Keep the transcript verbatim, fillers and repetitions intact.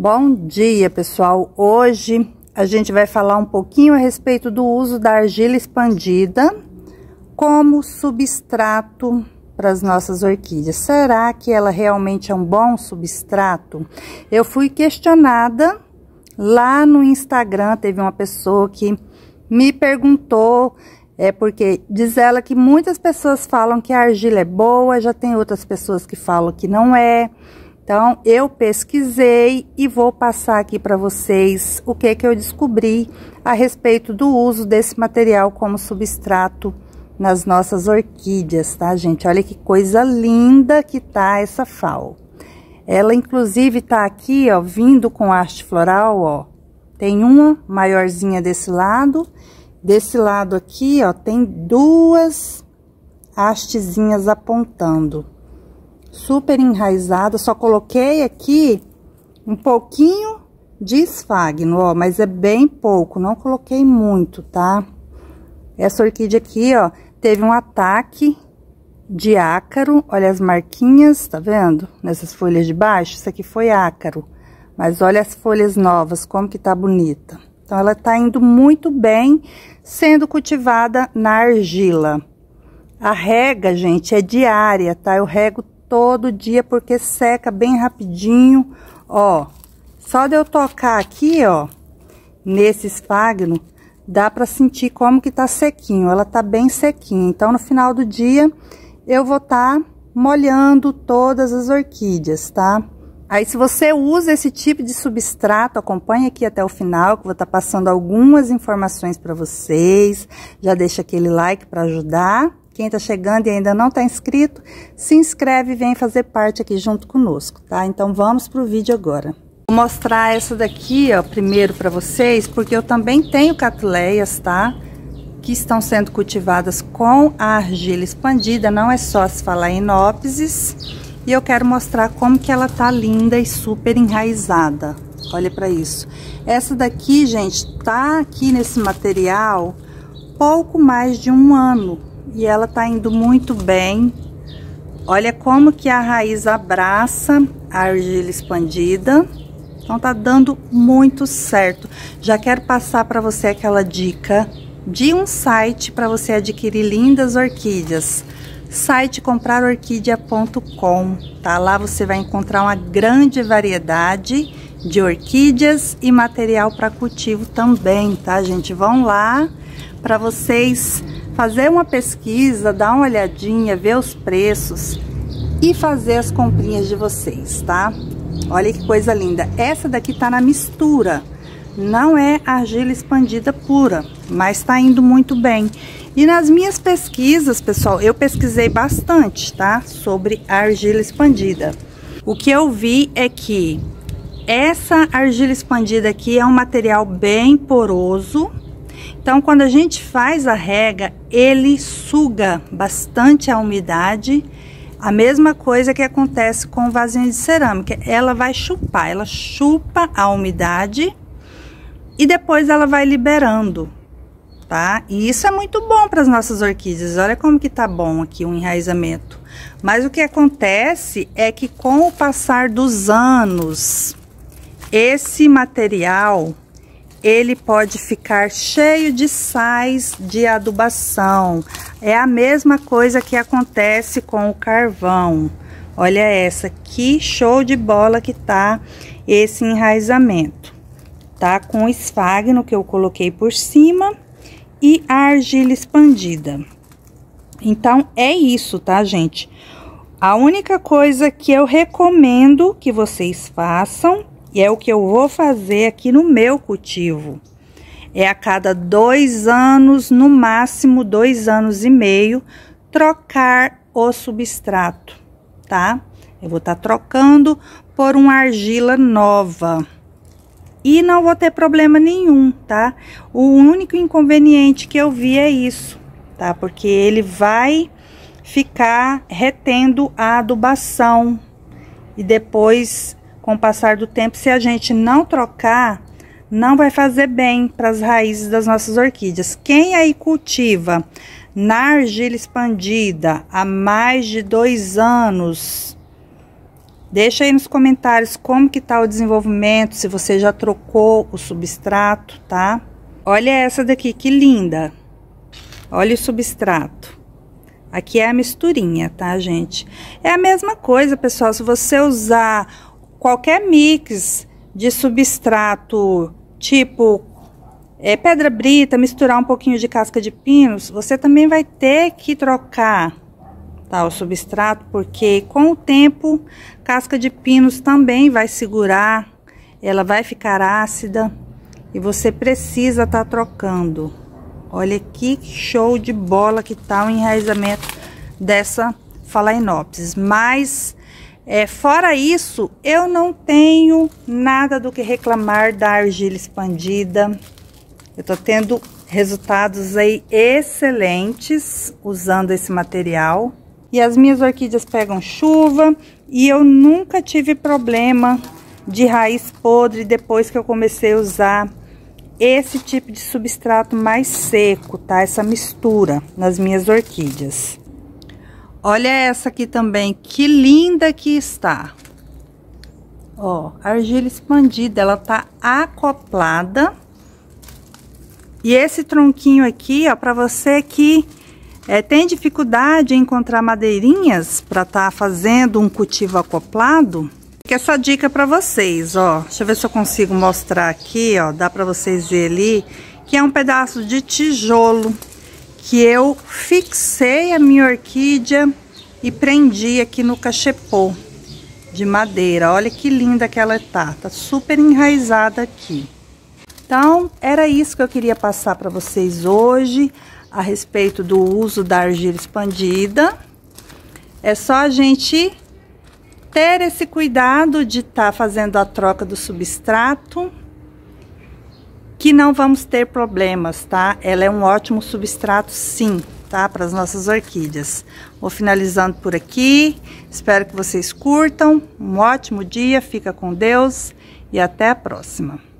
Bom dia, pessoal! Hoje a gente vai falar um pouquinho a respeito do uso da argila expandida como substrato para as nossas orquídeas. Será que ela realmente é um bom substrato? Eu fui questionada lá no Instagram, teve uma pessoa que me perguntou, é porque diz ela que muitas pessoas falam que a argila é boa, já tem outras pessoas que falam que não é. Então, eu pesquisei e vou passar aqui para vocês o que que eu descobri a respeito do uso desse material como substrato nas nossas orquídeas, tá, gente? Olha que coisa linda que tá essa fal. Ela, inclusive, tá aqui, ó, vindo com haste floral, ó. Tem uma maiorzinha desse lado. Desse lado aqui, ó, tem duas hastezinhas apontando. Super enraizada, só coloquei aqui um pouquinho de esfagno, ó, mas é bem pouco, não coloquei muito, tá? Essa orquídea aqui, ó, teve um ataque de ácaro, olha as marquinhas, tá vendo? Nessas folhas de baixo, isso aqui foi ácaro, mas olha as folhas novas, como que tá bonita. Então, ela tá indo muito bem, sendo cultivada na argila. A rega, gente, é diária, tá? Eu rego todo dia, porque seca bem rapidinho, ó. Só de eu tocar aqui, ó, nesse esfagno, dá pra sentir como que tá sequinho, ela tá bem sequinha. Então, no final do dia, eu vou tá molhando todas as orquídeas, tá? Aí, se você usa esse tipo de substrato, acompanhe aqui até o final, que eu vou estar passando algumas informações para vocês. Já deixa aquele like para ajudar. Quem tá chegando e ainda não tá inscrito, se inscreve e vem fazer parte aqui junto conosco, tá? Então, vamos pro vídeo agora. Vou mostrar essa daqui, ó, primeiro para vocês, porque eu também tenho catuleias, tá? Que estão sendo cultivadas com a argila expandida, não é só as Phalaenopsis. E eu quero mostrar como que ela tá linda e super enraizada. Olha para isso. Essa daqui, gente, tá aqui nesse material pouco mais de um ano. E ela tá indo muito bem. Olha como que a raiz abraça a argila expandida. Então, tá dando muito certo. Já quero passar para você aquela dica de um site para você adquirir lindas orquídeas. Site comprar orquídea ponto com, tá? Lá você vai encontrar uma grande variedade de orquídeas e material para cultivo também, tá, gente? Vão lá para vocês fazer uma pesquisa, dar uma olhadinha, ver os preços e fazer as comprinhas de vocês, tá? Olha que coisa linda. Essa daqui tá na mistura, não é argila expandida pura, mas tá indo muito bem. E nas minhas pesquisas, pessoal, eu pesquisei bastante, tá? Sobre a argila expandida. O que eu vi é que essa argila expandida aqui é um material bem poroso. Então, quando a gente faz a rega, ele suga bastante a umidade. A mesma coisa que acontece com o vasinho de cerâmica. Ela vai chupar, ela chupa a umidade e depois ela vai liberando, tá? E isso é muito bom para as nossas orquídeas. Olha como que tá bom aqui o enraizamento. Mas o que acontece é que com o passar dos anos, esse material, ele pode ficar cheio de sais de adubação. É a mesma coisa que acontece com o carvão. Olha essa, que show de bola que tá esse enraizamento. Tá com o esfagno que eu coloquei por cima e a argila expandida. Então, é isso, tá, gente? A única coisa que eu recomendo que vocês façam, e é o que eu vou fazer aqui no meu cultivo, é a cada dois anos, no máximo dois anos e meio, trocar o substrato, tá? Eu vou estar trocando por uma argila nova. E não vou ter problema nenhum, tá? O único inconveniente que eu vi é isso, tá? Porque ele vai ficar retendo a adubação. E depois, com o passar do tempo, se a gente não trocar, não vai fazer bem para as raízes das nossas orquídeas. Quem aí cultiva na argila expandida há mais de dois anos, Deixa aí nos comentários como que tá o desenvolvimento, se você já trocou o substrato, tá? Olha essa daqui, que linda! Olha o substrato. Aqui é a misturinha, tá, gente? É a mesma coisa, pessoal, se você usar qualquer mix de substrato, tipo é, pedra brita, misturar um pouquinho de casca de pinos, você também vai ter que trocar, tá, o substrato, porque com o tempo, casca de pinos também vai segurar, ela vai ficar ácida e você precisa estar trocando. Olha que show de bola que tá o enraizamento dessa Phalaenopsis. Mas, é, fora isso, eu não tenho nada do que reclamar da argila expandida. Eu tô tendo resultados aí excelentes usando esse material. E as minhas orquídeas pegam chuva e eu nunca tive problema de raiz podre depois que eu comecei a usar esse tipo de substrato mais seco, tá? Essa mistura nas minhas orquídeas. Olha essa aqui também, que linda que está. Ó, argila expandida, ela tá acoplada. E esse tronquinho aqui, ó, para você que é, tem dificuldade em encontrar madeirinhas para tá fazendo um cultivo acoplado, que essa dica para vocês, ó. Deixa eu ver se eu consigo mostrar aqui, ó. Dá para vocês verem ali que é um pedaço de tijolo que eu fixei a minha orquídea e prendi aqui no cachepô de madeira. Olha que linda que ela tá. Tá super enraizada aqui. Então, era isso que eu queria passar para vocês hoje a respeito do uso da argila expandida. É só a gente ter esse cuidado de estar tá fazendo a troca do substrato, que não vamos ter problemas, tá? Ela é um ótimo substrato, sim, tá? Para as nossas orquídeas. Vou finalizando por aqui. Espero que vocês curtam. Um ótimo dia, fica com Deus e até a próxima.